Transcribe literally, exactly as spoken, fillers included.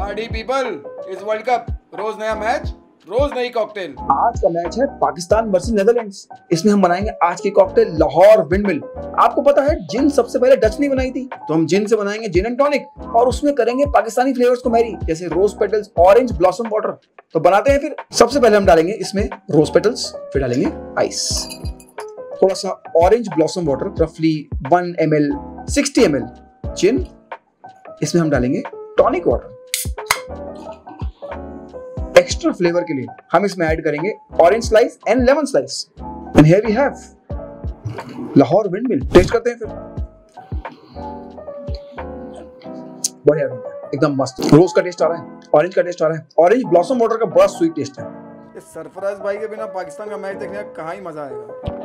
Party people, इस world cup रोज नया मैच, रोज नई कॉकटेल। आज का मैच है पाकिस्तान वर्सेस नेदरलैंड्स। इसमें हम बनाएंगे आज की कॉकटेल लाहौर विंडमिल। आपको पता है जिन सबसे पहले डच ने बनाई थी, तो हम जिन से बनाएंगे जिन एंड टॉनिक और उसमें करेंगे पाकिस्तानी फ्लेवर्स को मैरी, जैसे rose petals, orange blossom water. तो बनाते हैं फिर। सबसे पहले हम डालेंगे इसमें रोज पेटल्स, फिर डालेंगे आइस, थोड़ा सा ऑरेंज ब्लॉसम वाटर, रफली one M L, sixty M L gin. इसमें हम डालेंगे टॉनिक वाटर। एक्स्ट्रा फ्लेवर के लिए हम इसमें ऐड करेंगे orange slice and lemon slice. And here we have Lahore windmill. Taste करते हैं फिर। बढ़िया, एकदम मस्त। रोज का टेस्ट आ रहा है, ऑरेंज का टेस्ट आ रहा है, ऑरेंज ब्लॉसम वाटर का बड़ा स्वीट टेस्ट है। इस सरफराज भाई के बिना पाकिस्तान का मैच देखने का कहाँ ही मजा आएगा।